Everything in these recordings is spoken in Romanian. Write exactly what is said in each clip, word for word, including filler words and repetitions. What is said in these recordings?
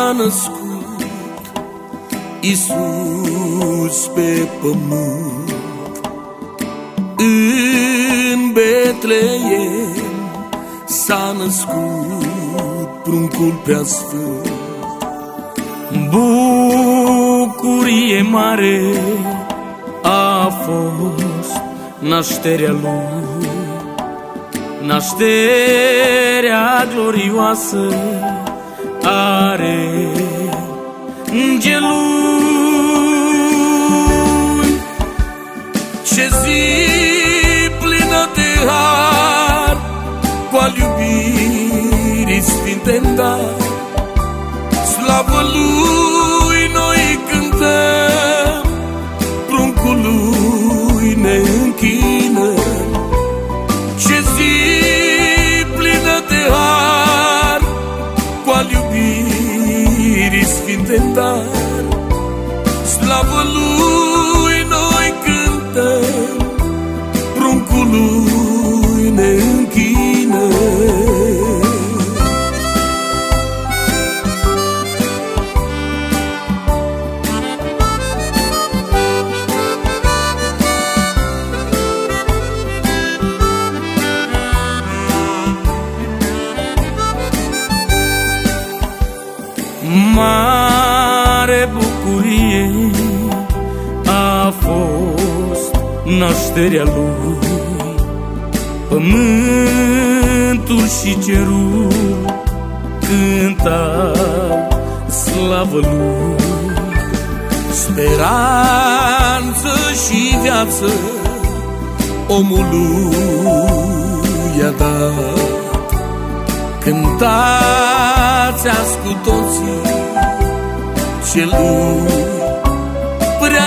s-a născut Iisus pe pământ. În Betleem s-a născut pruncul preasfânt. Bucurie mare a fost nașterea Lui, nașterea glorioasă are Îngelui. Ce zi plină de har, cu-al iubirii sfinte-n dar, slavă Lui noi cântăm, pruncului ne închinăm. Ce zi plină de har, cu-al iubirii sfinte-n dar, slavă Lui noi cântăm, pruncului ne închinăm. Mare bucurie a fost nașterea Lui, pământul și cerul cântau slavă Lui. Speranță și viață omului i-a dat. Cântați azi cu toții celui prea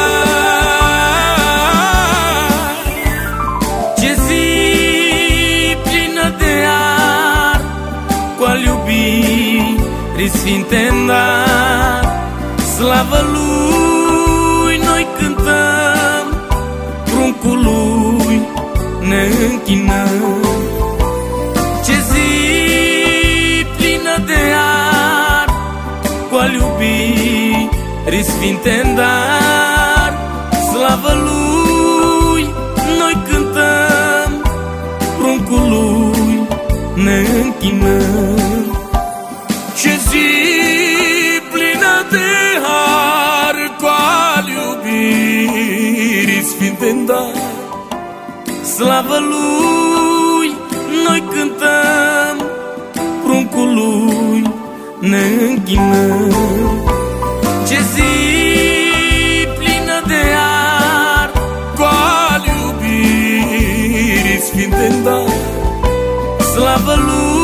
înalt. Ce zi plină de har, cu-al iubirii sfinte-n dar, slavă Lui noi cântăm, pruncului ne închinăm. Ce zi plină de har, cu-al iubirii sfinte-n dar, slavă Lui noi cântăm, pruncului ne închinăm. Ce zi plină de har, cu-al iubirii sfinte-n dar, slavă Lui noi cântăm, pruncului ne închinăm. Ce zi plină de har, cu-al iubirii sfinte-n dar, slavă Lui